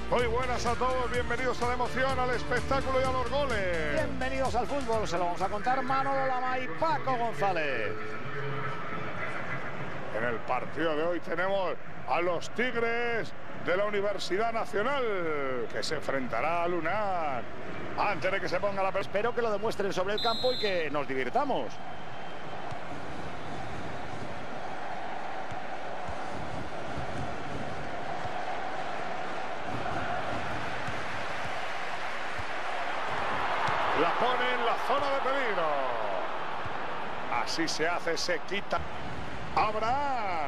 Muy buenas a todos, bienvenidos a la emoción, al espectáculo y a los goles. Bienvenidos al fútbol, se lo vamos a contar Manolo Lama y Paco González. En el partido de hoy tenemos a los Tigres de la Universidad Nacional, que se enfrentará a Lunar. Antes de que se ponga la pelota. Espero que lo demuestren sobre el campo y que nos divirtamos. La pone en la zona de peligro. Así se hace, se quita. Abraham.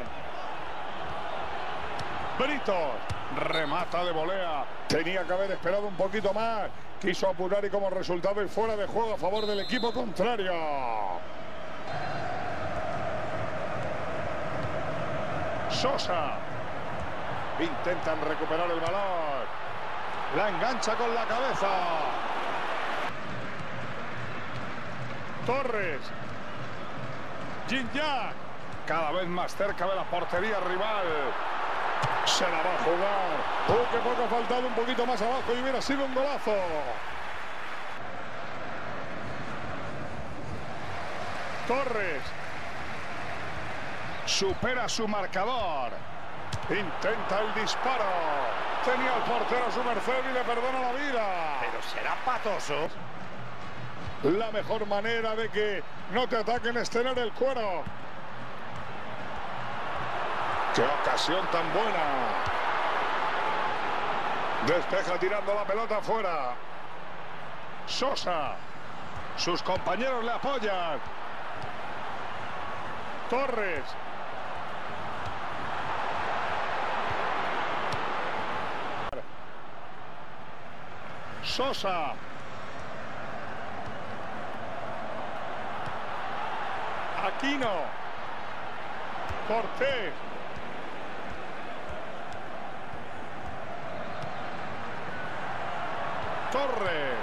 Britos. Remata de volea. Tenía que haber esperado un poquito más. Quiso apurar y como resultado y fuera de juego a favor del equipo contrario. Sosa. Intentan recuperar el balón. La engancha con la cabeza. Torres. Gignac. Cada vez más cerca de la portería rival. Se la va a jugar. Que poco ha faltado, un poquito más abajo y hubiera sido un golazo. Torres. Supera su marcador. Intenta el disparo. Tenía al portero a su merced y le perdona la vida. Pero será patoso. La mejor manera de que no te ataquen es tener el cuero. ¡Qué ocasión tan buena! Despeja tirando la pelota afuera. Sosa. Sus compañeros le apoyan. Torres. Sosa. Aquino. Cortés. Torres.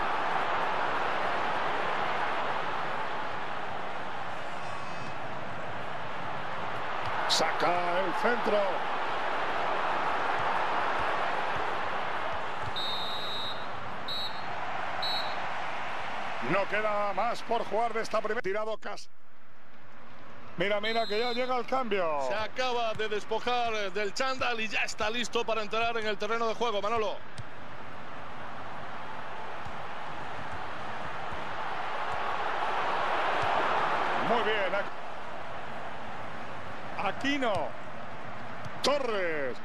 Saca el centro. No queda más por jugar de esta primera. Tirado Cas. Mira, mira que ya llega el cambio. Se acaba de despojar del chándal y ya está listo para entrar en el terreno de juego, Manolo. Muy bien. Aquino. Torres.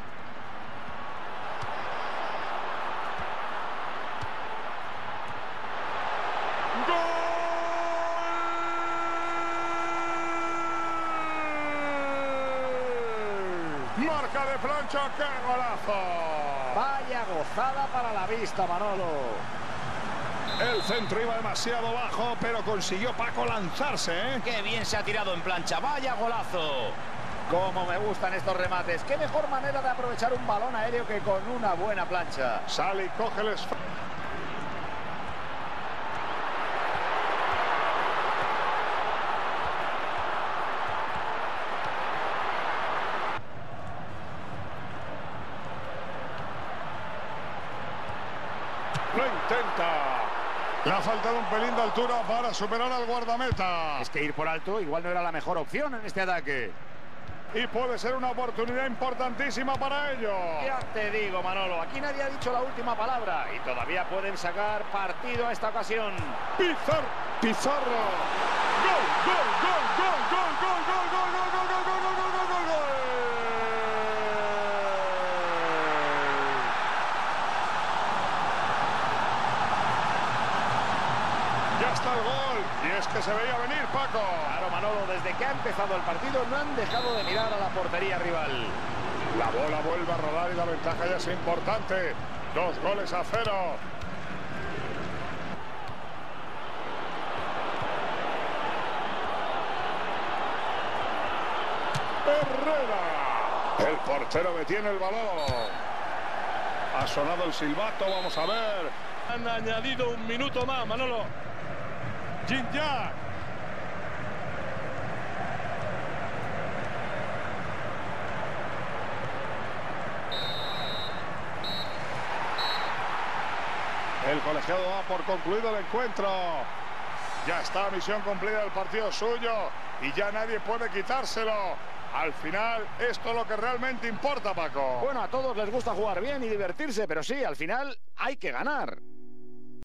Marca de plancha, ¡qué golazo! Vaya gozada para la vista, Manolo. El centro iba demasiado bajo, pero consiguió Paco lanzarse, ¿eh? Qué bien se ha tirado en plancha, vaya golazo. Cómo me gustan estos remates. Qué mejor manera de aprovechar un balón aéreo que con una buena plancha. Sale y coge el esfero. Lo intenta. Le ha faltado un pelín de altura para superar al guardameta. Es que ir por alto igual no era la mejor opción en este ataque. Y puede ser una oportunidad importantísima para ellos. Ya te digo, Manolo, aquí nadie ha dicho la última palabra y todavía pueden sacar partido a esta ocasión. Pizarro. ¡Gol, gol, gol, gol, gol, gol, gol, gol, gol, gol, gol, gol, gol, gol, gol, gol! Ya está el gol. Y es que se veía venir, Paco. Claro, Manolo, desde que ha empezado el partido no han dejado de mirar a la portería rival. La bola vuelve a rodar y la ventaja ya es importante. 2-0. Herrera. El portero detiene el balón. Ha sonado el silbato, vamos a ver. Han añadido un minuto más, Manolo. Gignac. El colegiado da por concluido el encuentro. Ya está, misión cumplida, el partido suyo y ya nadie puede quitárselo. Al final, esto es lo que realmente importa, Paco. Bueno, a todos les gusta jugar bien y divertirse, pero sí, al final hay que ganar.